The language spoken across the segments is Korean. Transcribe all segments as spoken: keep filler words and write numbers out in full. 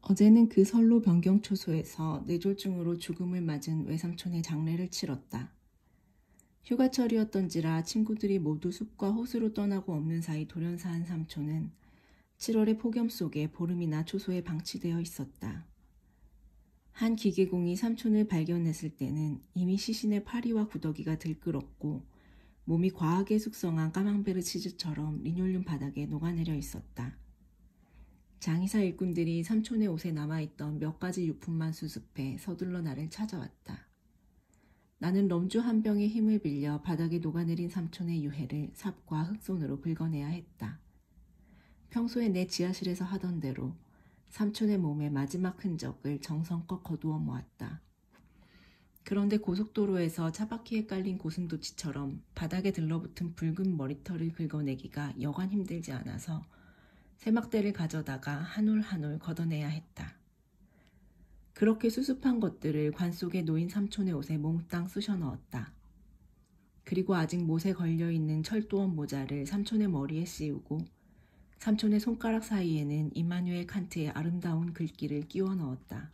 어제는 그 선로 변경초소에서 뇌졸중으로 죽음을 맞은 외삼촌의 장례를 치렀다. 휴가철이었던지라 친구들이 모두 숲과 호수로 떠나고 없는 사이 돌연사한 삼촌은 칠월의 폭염 속에 보름이나 초소에 방치되어 있었다. 한 기계공이 삼촌을 발견했을 때는 이미 시신의 파리와 구더기가 들끓었고 몸이 과하게 숙성한 까망베르 치즈처럼 리뇰륨 바닥에 녹아내려 있었다. 장의사 일꾼들이 삼촌의 옷에 남아있던 몇 가지 유품만 수습해 서둘러 나를 찾아왔다. 나는 럼주 한 병의 힘을 빌려 바닥에 녹아내린 삼촌의 유해를 삽과 흙손으로 긁어내야 했다. 평소에 내 지하실에서 하던 대로 삼촌의 몸의 마지막 흔적을 정성껏 거두어 모았다. 그런데 고속도로에서 차바퀴에 깔린 고슴도치처럼 바닥에 들러붙은 붉은 머리털을 긁어내기가 여간 힘들지 않아서 세막대를 가져다가 한 올 한 올 걷어내야 했다. 그렇게 수습한 것들을 관 속에 놓인 삼촌의 옷에 몽땅 쑤셔 넣었다. 그리고 아직 못에 걸려있는 철도원 모자를 삼촌의 머리에 씌우고 삼촌의 손가락 사이에는 이마누엘 칸트의 아름다운 글귀를 끼워 넣었다.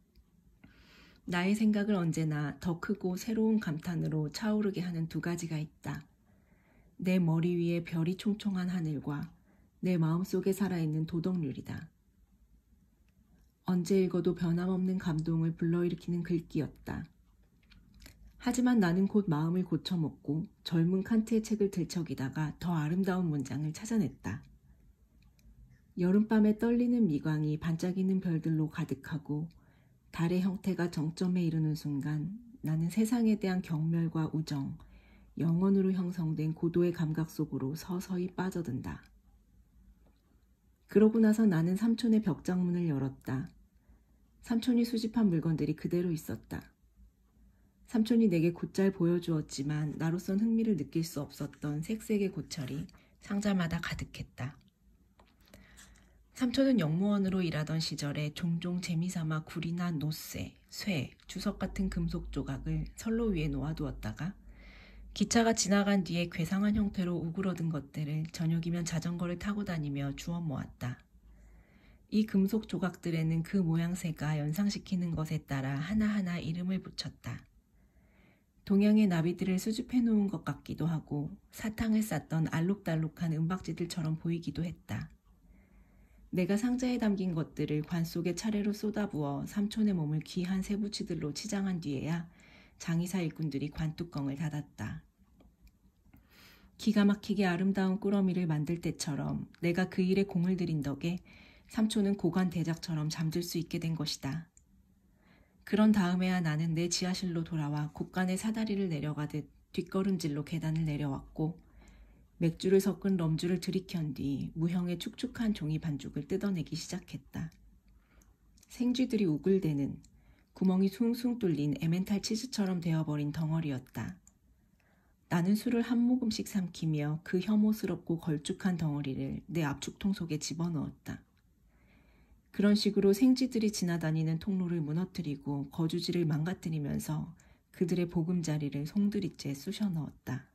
나의 생각을 언제나 더 크고 새로운 감탄으로 차오르게 하는 두 가지가 있다. 내 머리 위에 별이 총총한 하늘과 내 마음속에 살아있는 도덕률이다. 언제 읽어도 변함없는 감동을 불러일으키는 글귀였다. 하지만 나는 곧 마음을 고쳐먹고 젊은 칸트의 책을 들척이다가 더 아름다운 문장을 찾아냈다. 여름밤에 떨리는 미광이 반짝이는 별들로 가득하고 달의 형태가 정점에 이르는 순간 나는 세상에 대한 경멸과 우정, 영원으로 형성된 고도의 감각 속으로 서서히 빠져든다. 그러고 나서 나는 삼촌의 벽장문을 열었다. 삼촌이 수집한 물건들이 그대로 있었다. 삼촌이 내게 곧잘 보여주었지만 나로선 흥미를 느낄 수 없었던 색색의 고철이 상자마다 가득했다. 삼촌은 영무원으로 일하던 시절에 종종 재미삼아 굴이나 노쇠, 쇠, 주석 같은 금속 조각을 선로 위에 놓아두었다가 기차가 지나간 뒤에 괴상한 형태로 우그러든 것들을 저녁이면 자전거를 타고 다니며 주워 모았다. 이 금속 조각들에는 그 모양새가 연상시키는 것에 따라 하나하나 이름을 붙였다. 동양의 나비들을 수집해 놓은 것 같기도 하고 사탕을 쌌던 알록달록한 은박지들처럼 보이기도 했다. 내가 상자에 담긴 것들을 관 속에 차례로 쏟아부어 삼촌의 몸을 귀한 새부치들로 치장한 뒤에야 장의사 일꾼들이 관뚜껑을 닫았다. 기가 막히게 아름다운 꾸러미를 만들 때처럼 내가 그 일에 공을 들인 덕에 삼촌은 고관 대작처럼 잠들 수 있게 된 것이다. 그런 다음에야 나는 내 지하실로 돌아와 곳간의 사다리를 내려가듯 뒷걸음질로 계단을 내려왔고 맥주를 섞은 럼주를 들이켠 뒤 무형의 축축한 종이 반죽을 뜯어내기 시작했다. 생쥐들이 우글대는 구멍이 숭숭 뚫린 에멘탈 치즈처럼 되어버린 덩어리였다. 나는 술을 한 모금씩 삼키며 그 혐오스럽고 걸쭉한 덩어리를 내 압축통 속에 집어넣었다. 그런 식으로 생쥐들이 지나다니는 통로를 무너뜨리고 거주지를 망가뜨리면서 그들의 보금자리를 송두리째 쑤셔 넣었다.